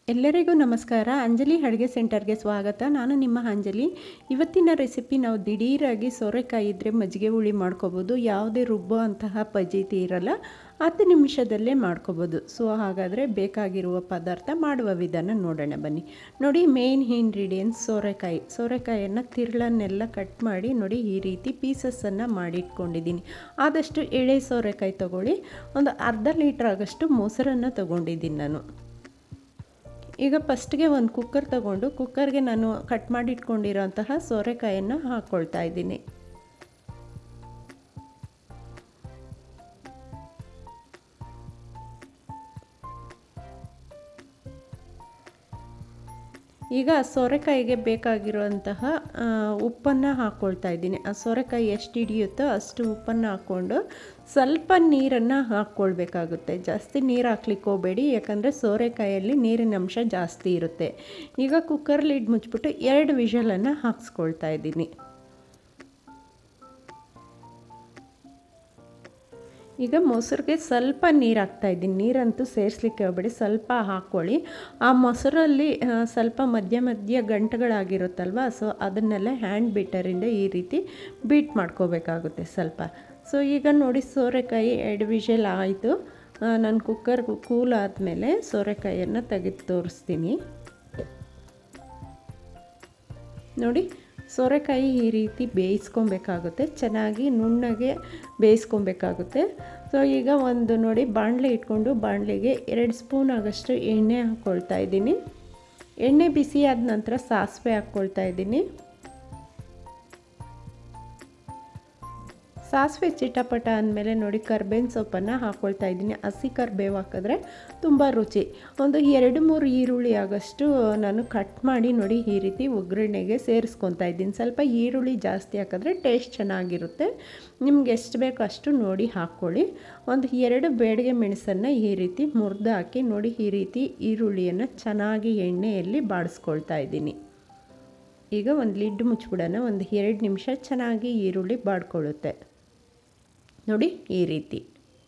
ಎಲ್ಲರಿಗೂ ನಮಸ್ಕಾರ. ಅಂಜಲಿ ಅಡುಗೆ ಸೆಂಟರ್ಗೆ ಸ್ವಾಗತ. ನಾನು ನಿಮ್ಮ ಅಂಜಲಿ. ಇವತ್ತಿನ ರೆಸಿಪಿ ನಾವು ದಿಢೀರಾಗಿ ಸೋರೆಕಾಯಿ ಇದ್ದರೆ ಮಜ್ಜಿಗೆ ಹುಳಿ ಮಾಡ್ಕೋಬೋದು. ಯಾವುದೇ ರುಬ್ಬೋ ಅಂತಹ ಪಜೀತಿ ಇರಲ್ಲ, 10 ನಿಮಿಷದಲ್ಲೇ ಮಾಡ್ಕೋಬೋದು. ಸೊ ಹಾಗಾದರೆ ಬೇಕಾಗಿರುವ ಪದಾರ್ಥ ಮಾಡುವ ವಿಧಾನ ನೋಡೋಣ ಬನ್ನಿ. ನೋಡಿ, ಮೇನ್ ಇಂಗ್ರೀಡಿಯೆಂಟ್ಸ್ ಸೋರೆಕಾಯಿಯನ್ನು ತಿರುಳನ್ನೆಲ್ಲ ಕಟ್ ಮಾಡಿ ನೋಡಿ ಈ ರೀತಿ ಪೀಸಸ್ಸನ್ನು ಮಾಡಿಟ್ಕೊಂಡಿದ್ದೀನಿ. ಆದಷ್ಟು ಎಳೆ ಸೋರೆಕಾಯಿ ತೊಗೊಳ್ಳಿ. ಒಂದು ಅರ್ಧ ಲೀಟ್ರ್ ಆಗಷ್ಟು ಮೊಸರನ್ನು ತೊಗೊಂಡಿದ್ದೀನಿ ನಾನು. ಈಗ ಫಸ್ಟ್ಗೆ ಒಂದು ಕುಕ್ಕರ್ ತಗೊಂಡು ಕುಕ್ಕರ್ಗೆ ನಾನು ಕಟ್ ಮಾಡಿ ಇಟ್ಕೊಂಡಿರೋಂತಹ ಸೋರೆಕಾಯನ್ನು ಹಾಕ್ಕೊಳ್ತಾ ಇದ್ದೀನಿ. ಈಗ ಸೋರೆಕಾಯಿಗೆ ಬೇಕಾಗಿರುವಂತಹ ಉಪ್ಪನ್ನು ಹಾಕ್ಕೊಳ್ತಾ ಇದ್ದೀನಿ. ಆ ಸೋರೆಕಾಯಿ ಎಷ್ಟು ಹಿಡಿಯುತ್ತೋ ಅಷ್ಟು ಉಪ್ಪನ್ನು ಹಾಕ್ಕೊಂಡು ಸ್ವಲ್ಪ ನೀರನ್ನು ಹಾಕ್ಕೊಳ್ಬೇಕಾಗುತ್ತೆ. ಜಾಸ್ತಿ ನೀರು ಹಾಕ್ಲಿಕ್ಕೆ ಹೋಗಬೇಡಿ, ಯಾಕಂದರೆ ಸೋರೆಕಾಯಲ್ಲಿ ನೀರಿನ ಅಂಶ ಜಾಸ್ತಿ ಇರುತ್ತೆ. ಈಗ ಕುಕ್ಕರ್ ಲಿಡ್ ಮುಚ್ಚಿಬಿಟ್ಟು 2 ವಿಷಲನ್ನು ಹಾಕ್ಸ್ಕೊಳ್ತಾ ಇದ್ದೀನಿ. ಈಗ ಮೊಸರಿಗೆ ಸ್ವಲ್ಪ ನೀರು ಹಾಕ್ತಾಯಿದ್ದೀನಿ. ನೀರಂತೂ ಸೇರಿಸ್ಲಿಕ್ಕೆ ಹೋಗಬೇಡಿ, ಸ್ವಲ್ಪ ಹಾಕ್ಕೊಳ್ಳಿ. ಆ ಮೊಸರಲ್ಲಿ ಸ್ವಲ್ಪ ಮಧ್ಯ ಗಂಟುಗಳಾಗಿರುತ್ತಲ್ವ, ಸೊ ಅದನ್ನೆಲ್ಲ ಹ್ಯಾಂಡ್ ಬೀಟರಿಂದ ಈ ರೀತಿ ಬೀಟ್ ಮಾಡ್ಕೋಬೇಕಾಗುತ್ತೆ ಸ್ವಲ್ಪ. ಸೊ ಈಗ ನೋಡಿ, ಸೋರೆಕಾಯಿ 2 ವಿಷಲ್ ಆಯಿತು. ನಾನು ಕುಕ್ಕರ್ ಕೂಲ್ ಆದಮೇಲೆ ಸೋರೆಕಾಯಿಯನ್ನು ತೆಗೆದು ತೋರಿಸ್ತೀನಿ. ನೋಡಿ, ಸೋರೆಕಾಯಿ ಈ ರೀತಿ ಬೇಯಿಸ್ಕೊಬೇಕಾಗುತ್ತೆ, ಚೆನ್ನಾಗಿ ನುಣ್ಣಗೆ ಬೇಯಿಸ್ಕೊಬೇಕಾಗುತ್ತೆ. ಸೊ ಈಗ ಒಂದು ನೋಡಿ ಬಾಣಲೆ ಇಟ್ಕೊಂಡು ಬಾಣಲೆಗೆ 2 ಸ್ಪೂನ್ ಆಗಷ್ಟು ಎಣ್ಣೆ ಹಾಕ್ಕೊಳ್ತಾ ಇದ್ದೀನಿ. ಎಣ್ಣೆ ಬಿಸಿ ಆದ ನಂತರ ಸಾಸಿವೆ ಹಾಕ್ಕೊಳ್ತಾ ಇದ್ದೀನಿ. ಸಾಸಿವೆ ಚಿಟಪಟ ಅಂದಮೇಲೆ ನೋಡಿ ಕರ್ಬೇವಿನ ಸೊಪ್ಪನ್ನು ಹಾಕ್ಕೊಳ್ತಾ ಇದ್ದೀನಿ. ಹಸಿ ಕರ್ಬೇವು ಹಾಕಿದ್ರೆ ತುಂಬ ರುಚಿ. ಒಂದು 2-3 ಈರುಳ್ಳಿ ಆಗಷ್ಟು ನಾನು ಕಟ್ ಮಾಡಿ ನೋಡಿ ಈ ರೀತಿ ಒಗ್ಗರಣೆಗೆ ಸೇರಿಸ್ಕೊತಾ ಇದ್ದೀನಿ. ಸ್ವಲ್ಪ ಈರುಳ್ಳಿ ಜಾಸ್ತಿ ಹಾಕಿದ್ರೆ ಟೇಸ್ಟ್ ಚೆನ್ನಾಗಿರುತ್ತೆ. ನಿಮ್ಗೆ ಎಷ್ಟು ಬೇಕೋ ಅಷ್ಟು ನೋಡಿ ಹಾಕ್ಕೊಳ್ಳಿ. ಒಂದು 2 ಬೇಡಿಗೆ ಮೆಣಸನ್ನು ಈ ರೀತಿ ಮುರಿದು ಹಾಕಿ ನೋಡಿ ಈ ರೀತಿ ಈರುಳ್ಳಿಯನ್ನು ಚೆನ್ನಾಗಿ ಎಣ್ಣೆಯಲ್ಲಿ ಬಾಡಿಸ್ಕೊಳ್ತಾ ಇದ್ದೀನಿ. ಈಗ ಒಂದು ಲಿಡ್ ಮುಚ್ಚಿಬಿಡೋಣ. ಒಂದು 2 ನಿಮಿಷ ಚೆನ್ನಾಗಿ ಈರುಳ್ಳಿ ಬಾಡ್ಕೊಳ್ಳುತ್ತೆ ನೋಡಿ ಈ ರೀತಿ.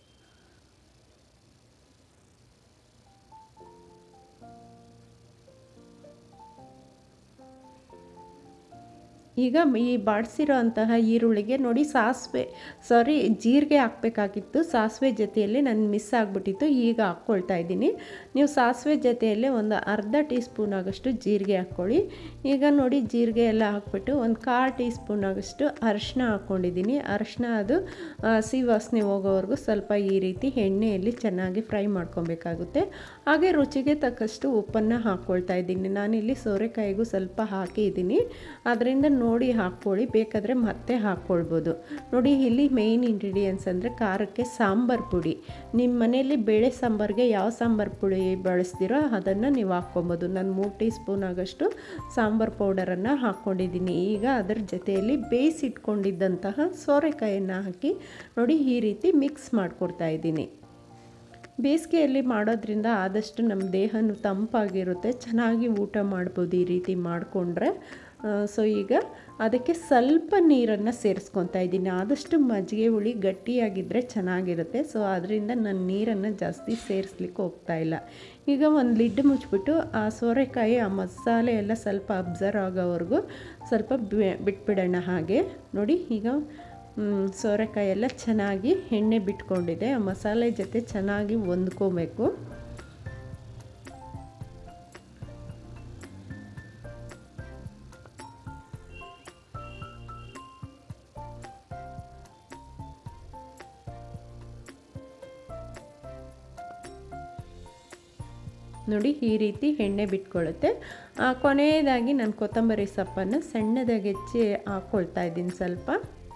ಈಗ ಈ ಬಾಡಿಸಿರೋ ಅಂತಹ ಈರುಳ್ಳಿಗೆ ನೋಡಿ ಜೀರಿಗೆ ಹಾಕಬೇಕಾಗಿತ್ತು. ಸಾಸಿವೆ ಜೊತೆಯಲ್ಲಿ ನಾನು ಮಿಸ್ ಆಗಿಬಿಟ್ಟಿತ್ತು, ಈಗ ಹಾಕ್ಕೊಳ್ತಾ ಇದ್ದೀನಿ. ನೀವು ಸಾಸಿವೆ ಜೊತೆಯಲ್ಲೇ ಒಂದು ಅರ್ಧ ಟೀ ಸ್ಪೂನ್ ಆಗಷ್ಟು ಜೀರಿಗೆ ಹಾಕ್ಕೊಳ್ಳಿ. ಈಗ ನೋಡಿ ಜೀರಿಗೆ ಎಲ್ಲ ಹಾಕ್ಬಿಟ್ಟು ಒಂದು 1/4 ಟೀ ಸ್ಪೂನ್ ಆಗಷ್ಟು ಅರಿಶಿನ ಹಾಕ್ಕೊಂಡಿದ್ದೀನಿ. ಅರಿಶಿನ ಅದು ಹಸಿ ವಾಸನೆ ಹೋಗೋವರೆಗೂ ಸ್ವಲ್ಪ ಈ ರೀತಿ ಎಣ್ಣೆಯಲ್ಲಿ ಚೆನ್ನಾಗಿ ಫ್ರೈ ಮಾಡ್ಕೊಬೇಕಾಗುತ್ತೆ. ಹಾಗೆ ರುಚಿಗೆ ತಕ್ಕಷ್ಟು ಉಪ್ಪನ್ನು ಹಾಕ್ಕೊಳ್ತಾ ಇದ್ದೀನಿ. ನಾನಿಲ್ಲಿ ಸೋರೆಕಾಯಿಗೂ ಸ್ವಲ್ಪ ಹಾಕಿದ್ದೀನಿ, ಅದರಿಂದ ನೋಡಿ ಹಾಕ್ಕೊಳ್ಳಿ, ಬೇಕಾದರೆ ಮತ್ತೆ ಹಾಕ್ಕೊಳ್ಬೋದು. ನೋಡಿ, ಇಲ್ಲಿ ಮೇಯ್ನ್ ಇಂಗ್ರೀಡಿಯೆಂಟ್ಸ್ ಅಂದರೆ ಖಾರಕ್ಕೆ ಸಾಂಬಾರು ಪುಡಿ. ನಿಮ್ಮ ಮನೆಯಲ್ಲಿ ಬೇಳೆ ಸಾಂಬಾರಿಗೆ ಯಾವ ಸಾಂಬಾರು ಪುಡಿ ಬಳಸ್ತೀರೋ ಅದನ್ನು ನೀವು ಹಾಕ್ಕೊಬೋದು. ನಾನು 3 ಟೀ ಸ್ಪೂನ್ ಆಗಷ್ಟು ಸಾಂಬಾರು ಪೌಡರನ್ನು ಹಾಕ್ಕೊಂಡಿದ್ದೀನಿ. ಈಗ ಅದರ ಜೊತೆಯಲ್ಲಿ ಬೇಯಿಸಿಟ್ಕೊಂಡಿದ್ದಂತಹ ಸೋರೆಕಾಯಿಯನ್ನು ಹಾಕಿ ನೋಡಿ ಈ ರೀತಿ ಮಿಕ್ಸ್ ಮಾಡಿಕೊಡ್ತಾ ಇದ್ದೀನಿ. ಬೇಸಿಗೆಯಲ್ಲಿ ಮಾಡೋದ್ರಿಂದ ಆದಷ್ಟು ನಮ್ಮ ದೇಹನೂ ತಂಪಾಗಿರುತ್ತೆ, ಚೆನ್ನಾಗಿ ಊಟ ಮಾಡ್ಬೋದು ಈ ರೀತಿ ಮಾಡಿಕೊಂಡ್ರೆ. ಸೊ ಈಗ ಅದಕ್ಕೆ ಸ್ವಲ್ಪ ನೀರನ್ನು ಸೇರಿಸ್ಕೊತಾ ಇದ್ದೀನಿ. ಆದಷ್ಟು ಮಜ್ಜಿಗೆ ಹುಳಿ ಗಟ್ಟಿಯಾಗಿದ್ದರೆ ಚೆನ್ನಾಗಿರುತ್ತೆ. ಸೊ ಅದರಿಂದ ನಾನು ನೀರನ್ನು ಜಾಸ್ತಿ ಸೇರಿಸ್ಲಿಕ್ಕೆ ಹೋಗ್ತಾ ಇಲ್ಲ. ಈಗ ಒಂದು ಲಿಡ್ ಮುಚ್ಚಿಬಿಟ್ಟು ಆ ಸೋರೆಕಾಯಿ ಆ ಮಸಾಲೆ ಎಲ್ಲ ಸ್ವಲ್ಪ ಅಬ್ಸರ್ವ್ ಆಗೋವರೆಗೂ ಸ್ವಲ್ಪ ಬಿಟ್ಬಿಡೋಣ. ಹಾಗೆ ನೋಡಿ, ಈಗ ಸೋರೆಕಾಯಿ ಎಲ್ಲ ಚೆನ್ನಾಗಿ ಎಣ್ಣೆ ಬಿಟ್ಕೊಂಡಿದೆ. ಆ ಮಸಾಲೆ ಜೊತೆ ಚೆನ್ನಾಗಿ ಹೊಂದ್ಕೋಬೇಕು. ನೋಡಿ ಈ ರೀತಿ ಎಣ್ಣೆ ಬಿಟ್ಕೊಳ್ಳುತ್ತೆ. ಕೊನೆಯದಾಗಿ ನಾನು ಕೊತ್ತಂಬರಿ ಸೊಪ್ಪನ್ನು ಸಣ್ಣದಾಗಿ ಹೆಚ್ಚಿ ಹಾಕ್ಕೊಳ್ತಾ ಇದ್ದೀನಿ ಸ್ವಲ್ಪ.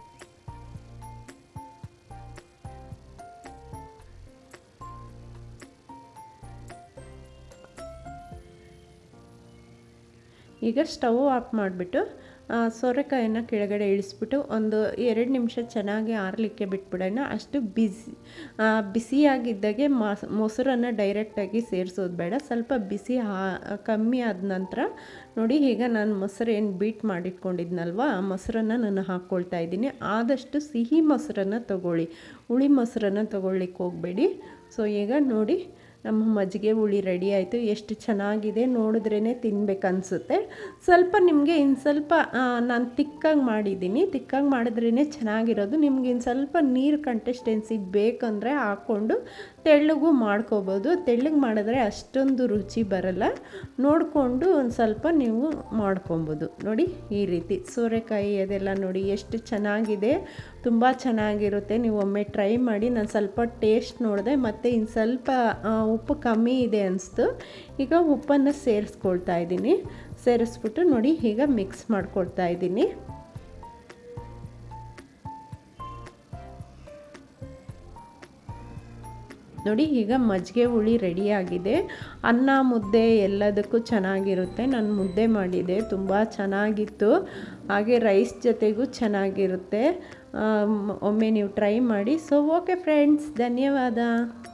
ಈಗ ಸ್ಟವ್ ಆಫ್ ಮಾಡಿಬಿಟ್ಟು ಸೋರೆಕಾಯನ್ನು ಕೆಳಗಡೆ ಇಳಿಸ್ಬಿಟ್ಟು ಒಂದು 2 ನಿಮಿಷ ಚೆನ್ನಾಗಿ ಆರಲಿಕ್ಕೆ ಬಿಟ್ಬಿಡೋಣ. ಅಷ್ಟು ಬಿಸಿಯಾಗಿದ್ದಾಗೆ ಮೊಸರನ್ನು ಡೈರೆಕ್ಟಾಗಿ ಸೇರಿಸೋದು ಬೇಡ. ಸ್ವಲ್ಪ ಬಿಸಿ ಕಮ್ಮಿ ಆದ ನಂತರ ನೋಡಿ, ಈಗ ನಾನು ಮೊಸರು ಏನು ಬೀಟ್ ಮಾಡಿಟ್ಕೊಂಡಿದ್ನಲ್ವ ಆ ಮೊಸರನ್ನು ನಾನು ಹಾಕ್ಕೊಳ್ತಾ ಇದ್ದೀನಿ. ಆದಷ್ಟು ಸಿಹಿ ಮೊಸರನ್ನು ತೊಗೊಳ್ಳಿ, ಹುಳಿ ಮೊಸರನ್ನು ತೊಗೊಳ್ಳಿಕ್ಕೆ ಹೋಗಬೇಡಿ. ಸೊ ಈಗ ನೋಡಿ ನಮ್ಮ ಮಜ್ಜಿಗೆ ಹುಳಿ ರೆಡಿ ಆಯಿತು. ಎಷ್ಟು ಚೆನ್ನಾಗಿದೆ, ನೋಡಿದ್ರೇ ತಿನ್ಬೇಕನ್ಸುತ್ತೆ. ಸ್ವಲ್ಪ ನಿಮಗೆ ಇನ್ನು ಸ್ವಲ್ಪ ನಾನು ತಿಕ್ಕಾಗಿ ಮಾಡಿದ್ದೀನಿ, ತಿಕ್ಕಾಗಿ ಮಾಡಿದ್ರೇ ಚೆನ್ನಾಗಿರೋದು. ನಿಮ್ಗೆ ಇನ್ನು ಸ್ವಲ್ಪ ನೀರು ಕನ್ಸಿಸ್ಟೆನ್ಸಿ ಬೇಕಂದರೆ ಹಾಕ್ಕೊಂಡು ತೆಳ್ಳಗೂ ಮಾಡ್ಕೋಬೋದು. ತೆಳ್ಳಗೆ ಮಾಡಿದ್ರೆ ಅಷ್ಟೊಂದು ರುಚಿ ಬರಲ್ಲ, ನೋಡಿಕೊಂಡು ಒಂದು ಸ್ವಲ್ಪ ನೀವು ಮಾಡ್ಕೊಬೋದು. ನೋಡಿ ಈ ರೀತಿ ಸೋರೆಕಾಯಿ ಅದೆಲ್ಲ ನೋಡಿ ಎಷ್ಟು ಚೆನ್ನಾಗಿದೆ, ತುಂಬ ಚೆನ್ನಾಗಿರುತ್ತೆ. ನೀವು ಒಮ್ಮೆ ಟ್ರೈ ಮಾಡಿ. ನಾನು ಸ್ವಲ್ಪ ಟೇಸ್ಟ್ ನೋಡಿದೆ, ಮತ್ತು ಇನ್ನು ಸ್ವಲ್ಪ ಉಪ್ಪು ಕಮ್ಮಿ ಇದೆ ಅನಿಸ್ತು. ಈಗ ಉಪ್ಪನ್ನು ಸೇರಿಸ್ಕೊಳ್ತಾ ಇದ್ದೀನಿ. ಸೇರಿಸ್ಬಿಟ್ಟು ನೋಡಿ ಈಗ ಮಿಕ್ಸ್ ಮಾಡ್ಕೊಳ್ತಾ ಇದ್ದೀನಿ. ನೋಡಿ ಈಗ ಮಜ್ಜಿಗೆ ಹುಳಿ ರೆಡಿಯಾಗಿದೆ. ಅನ್ನ ಮುದ್ದೆ ಎಲ್ಲದಕ್ಕೂ ಚೆನ್ನಾಗಿರುತ್ತೆ. ನಾನು ಮುದ್ದೆ ಮಾಡಿದೆ, ತುಂಬ ಚೆನ್ನಾಗಿತ್ತು. ಹಾಗೆ ರೈಸ್ ಜೊತೆಗೂ ಚೆನ್ನಾಗಿರುತ್ತೆ. ಒಮ್ಮೆ ನೀವು ಟ್ರೈ ಮಾಡಿ. ಸೊ ಓಕೆ ಫ್ರೆಂಡ್ಸ್, ಧನ್ಯವಾದ.